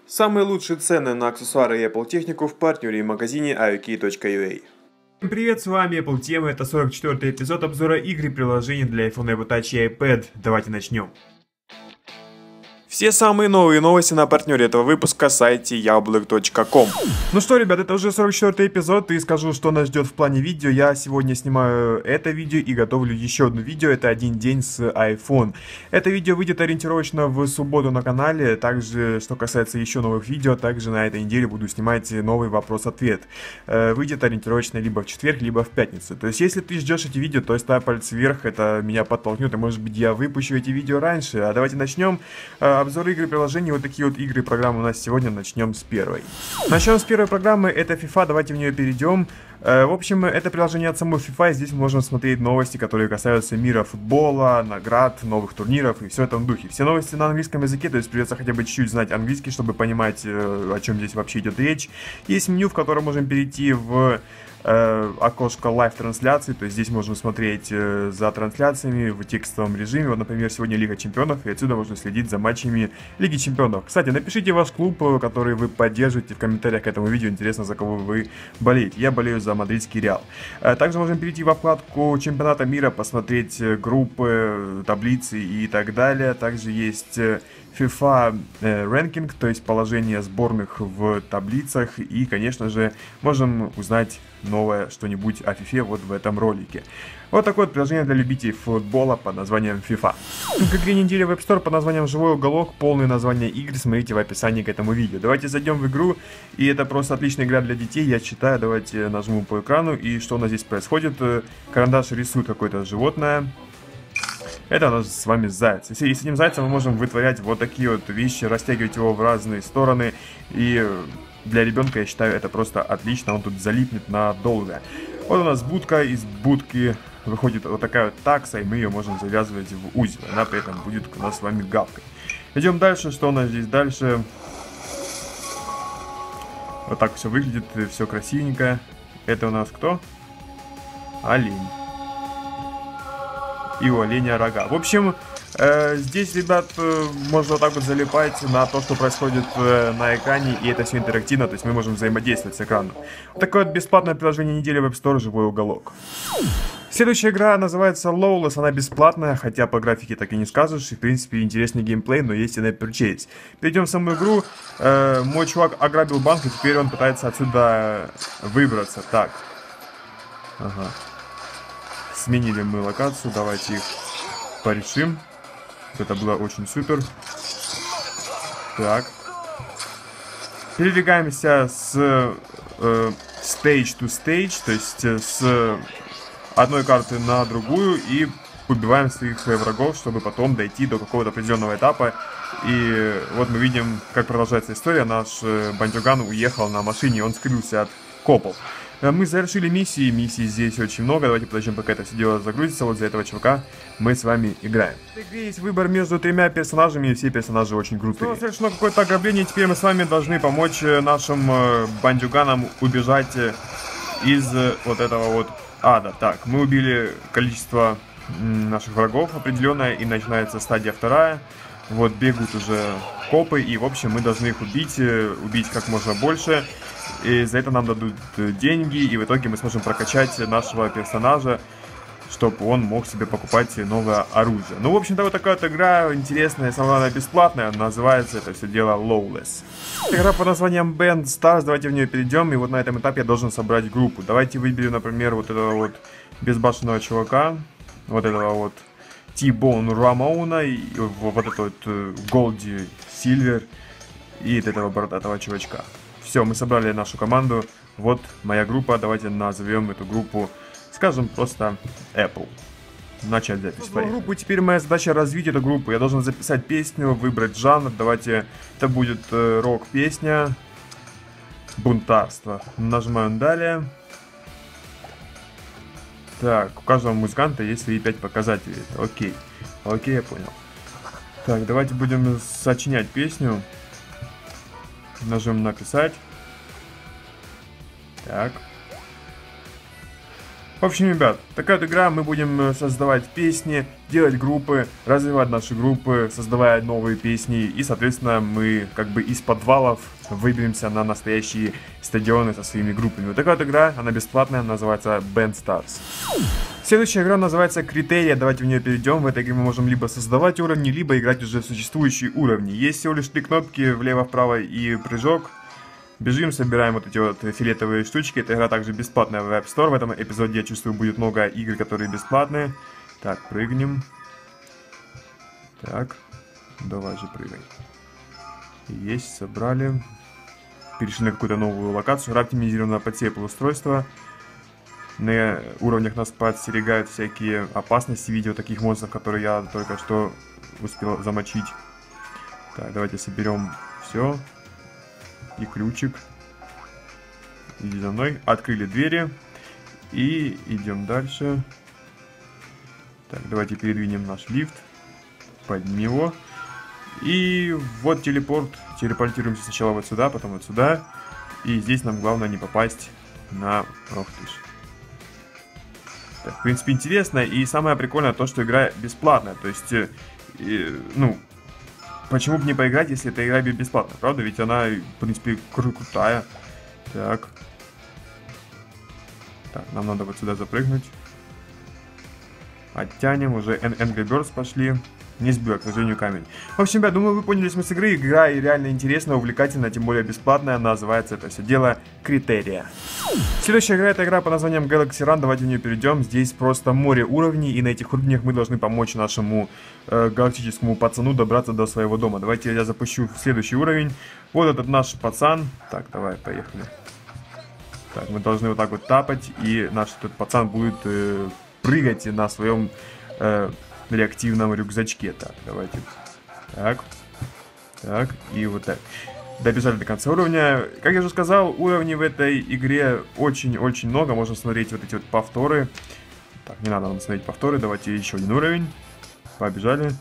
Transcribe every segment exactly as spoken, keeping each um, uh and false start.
Самые лучшие цены на аксессуары и Apple технику в партнере и магазине ай о кей точка ю эй. Всем привет, с вами Apple Темы, это сорок четвёртый эпизод обзора игр и приложений для iPhone, Apple Touch и iPad. Давайте начнем. Все самые новые новости на партнере этого выпуска сайте яблок точка ком. Ну что, ребят, это уже сорок четвёртый эпизод, и скажу, что нас ждет в плане видео. Я сегодня снимаю это видео и готовлю еще одно видео, это один день с iPhone. Это видео выйдет ориентировочно в субботу на канале. Также, что касается еще новых видео, также на этой неделе буду снимать новый вопрос-ответ. Выйдет ориентировочно либо в четверг, либо в пятницу. То есть, если ты ждешь эти видео, то ставь палец вверх, это меня подтолкнет, и может быть я выпущу эти видео раньше. А давайте начнем. Обзор игр и приложений, вот такие вот игры и программы у нас сегодня. Начнем с первой. Начнем с первой программы, это FIFA, давайте в нее перейдем. Э, в общем, это приложение от самой FIFA, и здесь мы можем смотреть новости, которые касаются мира футбола, наград, новых турниров и все в этом духе. Все новости на английском языке, то есть придется хотя бы чуть-чуть знать английский, чтобы понимать, э, о чем здесь вообще идет речь. Есть меню, в котором можем перейти в Э, окошко лайв-трансляции, то есть здесь можно смотреть э, за трансляциями в текстовом режиме. Вот, например, сегодня Лига Чемпионов, и отсюда можно следить за матчами Лиги Чемпионов. Кстати, напишите ваш клуб, который вы поддерживаете, в комментариях к этому видео. Интересно, за кого вы болеете. Я болею за мадридский Реал. Э, также можем перейти во вкладку Чемпионата мира, посмотреть группы, таблицы и так далее. Также есть FIFA э, ranking, то есть положение сборных в таблицах, и, конечно же, можем узнать новое что-нибудь о FIFA вот в этом ролике. Вот такое вот приложение для любителей футбола под названием FIFA. К игре недели в App Store под названием «Живой уголок», полное название игры смотрите в описании к этому видео. Давайте зайдем в игру, и это просто отличная игра для детей, я читаю, давайте нажму по экрану, и что у нас здесь происходит? Карандаш рисует какое-то животное. Это у нас с вами заяц. И с этим зайцем мы можем вытворять вот такие вот вещи, растягивать его в разные стороны. И для ребенка, я считаю, это просто отлично, он тут залипнет надолго. Вот у нас будка, из будки выходит вот такая вот такса, и мы ее можем завязывать в узел. Она при этом будет у нас с вами гавкой. Идем дальше, что у нас здесь дальше? Вот так все выглядит, все красивенько. Это у нас кто? Олень. И у оленя рога. В общем, э, здесь, ребят, э, можно вот так вот залипать на то, что происходит э, на экране, и это все интерактивно, то есть мы можем взаимодействовать с экраном. Вот такое вот бесплатное приложение недели в App Store «Живой уголок». Следующая игра называется Lawless, она бесплатная, хотя по графике так и не скажешь, и в принципе интересный геймплей, но есть и на Purchase. Перейдем в саму игру. Э, мой чувак ограбил банк, и теперь он пытается отсюда выбраться. Так. Ага. Сменили мы локацию, давайте их порешим. Это было очень супер. Так. Передвигаемся с э, stage to stage, то есть с одной карты на другую, и убиваем своих врагов, чтобы потом дойти до какого-то определенного этапа. И вот мы видим, как продолжается история. Наш бандюган уехал на машине, он скрылся от копов. Мы завершили миссии, миссий здесь очень много, давайте подождем, пока это все дело загрузится, вот за этого чувака мы с вами играем. В игре есть выбор между тремя персонажами, и все персонажи очень крутые. Было совершено какое-то ограбление, теперь мы с вами должны помочь нашим бандюганам убежать из вот этого вот ада. Так, мы убили количество наших врагов определенное, и начинается стадия вторая. Вот бегут уже копы, и в общем мы должны их убить, убить как можно больше. И за это нам дадут деньги, и в итоге мы сможем прокачать нашего персонажа, чтобы он мог себе покупать новое оружие. Ну, в общем-то, вот такая вот игра интересная, самая главное, бесплатная, называется это все дело Lawless. Игра под названием Band Stars, давайте в нее перейдем, и вот на этом этапе я должен собрать группу. Давайте выберем, например, вот этого вот безбашенного чувака, вот этого вот T-Bone Ramona, и вот этот вот Goldie Silver, и этого бородатого чувачка. Все, мы собрали нашу команду. Вот моя группа. Давайте назовем эту группу, скажем, просто Apple. Начать запись. Группу. Теперь моя задача развить эту группу. Я должен записать песню, выбрать жанр. Давайте, это будет э, рок-песня. Бунтарство. Нажимаем далее. Так, у каждого музыканта есть свои пять показателей. Окей. Окей, я понял. Так, давайте будем сочинять песню. Нажмем написать. Так. В общем, ребят, такая вот игра, мы будем создавать песни, делать группы, развивать наши группы, создавая новые песни, и, соответственно, мы как бы из подвалов выберемся на настоящие стадионы со своими группами. Вот такая вот игра, она бесплатная, называется Band Stars. Следующая игра называется Критерия, давайте в нее перейдем. В этой игре мы можем либо создавать уровни, либо играть уже в существующие уровни. Есть всего лишь три кнопки, влево-вправо и прыжок. Бежим, собираем вот эти вот фиолетовые штучки. Эта игра также бесплатная в App Store. В этом эпизоде, я чувствую, будет много игр, которые бесплатные. Так, прыгнем. Так, давай же прыгай. Есть, собрали. Перешли на какую-то новую локацию. Оптимизировано под все устройства. На уровнях нас подстерегают всякие опасности в виде таких монстров, которые я только что успел замочить. Так, давайте соберем все. И ключик. Иди за мной. Открыли двери. И идем дальше. Так, давайте передвинем наш лифт. Поднимем его. И вот телепорт. Телепортируемся сначала вот сюда, потом вот сюда. И здесь нам главное не попасть на... Ох ты ж. Так, в принципе, интересно. И самое прикольное то, что игра бесплатная. То есть, э, э, ну... Почему бы не поиграть, если эта игра бесплатная, правда? Ведь она, в принципе, кру крутая. Так. Так, нам надо вот сюда запрыгнуть. Оттянем, уже Angry Birds пошли. Не сбил, к сожалению, камень. В общем, ребят, думаю, вы поняли смысл игры. Игра и реально интересная, увлекательная, тем более бесплатная. Называется это все дело Критерия. Следующая игра — это игра по названием Galaxy Run. Давайте в нее перейдем. Здесь просто море уровней, и на этих уровнях мы должны помочь нашему э, галактическому пацану добраться до своего дома. Давайте я запущу следующий уровень. Вот этот наш пацан. Так, давай, поехали. Так, мы должны вот так вот тапать, и наш этот пацан будет э, прыгать на своем э, реактивном рюкзачке. Так, давайте. Так. Так, и вот так. Добежали до конца уровня. Как я уже сказал, уровней в этой игре очень-очень много. Можно смотреть вот эти вот повторы. Так, не надо нам смотреть повторы. Давайте еще один уровень. Побежали.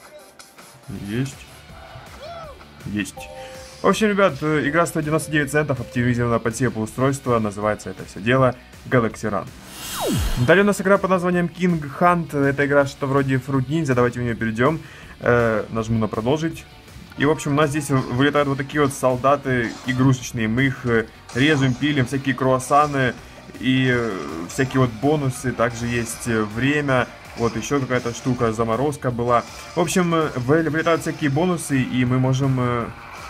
Есть. Есть. В общем, ребят, игра стоит девяносто девять центов, оптимизирована под все устройства. Называется это все дело Galaxy Run. Далее у нас игра под названием King Hunt. Это игра что-то вроде Fruit Ninja. Давайте в нее перейдем. Э, нажму на продолжить. И, в общем, у нас здесь вылетают вот такие вот солдаты игрушечные. Мы их режем, пилим, всякие круассаны и всякие вот бонусы. Также есть время. Вот еще какая-то штука, заморозка была. В общем, вылетают всякие бонусы, и мы можем э,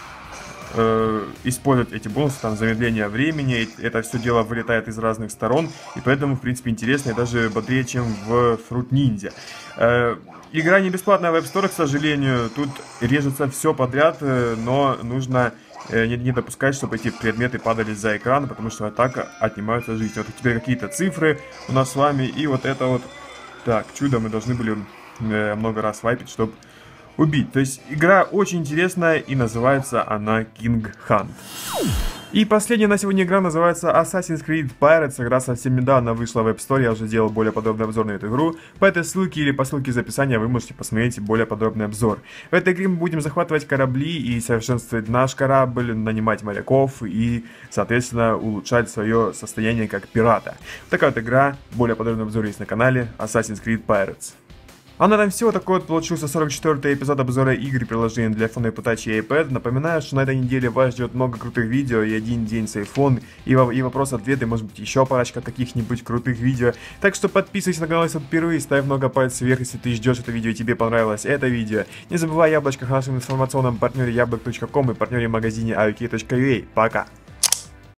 э, использовать эти бонусы, там, замедление времени. Это все дело вылетает из разных сторон. И поэтому, в принципе, интересно и даже бодрее, чем в Fruit Ninja. Э, Игра не бесплатная в App Store, к сожалению. Тут режется все подряд, но нужно не, не допускать, чтобы эти предметы падали за экран, потому что так отнимаются жизнь. Вот теперь какие-то цифры у нас с вами, и вот это вот. Так, чудо мы должны были много раз вайпить, чтобы убить. То есть игра очень интересная, и называется она King Hunt. И последняя на сегодня игра называется Assassin's Creed Pirates. Игра совсем недавно вышла в App Store, я уже делал более подробный обзор на эту игру. По этой ссылке или по ссылке из описания вы можете посмотреть более подробный обзор. В этой игре мы будем захватывать корабли и совершенствовать наш корабль, нанимать моряков и, соответственно, улучшать свое состояние как пирата. Такая вот игра, более подробный обзор есть на канале Assassin's Creed Pirates. А на этом все. Такой вот получился сорок четвёртый эпизод обзора игр и приложений для iPhone, Touch и iPad. Напоминаю, что на этой неделе вас ждет много крутых видео и один день с iPhone, и, и вопрос-ответы, может быть еще парочка каких-нибудь крутых видео. Так что подписывайся на канал, если впервые, ставь много пальцев вверх, если ты ждешь это видео и тебе понравилось это видео. Не забывай о яблочках, о нашем информационном партнере яблок точка ком и партнере магазине эй ю кей точка ю эй. Пока!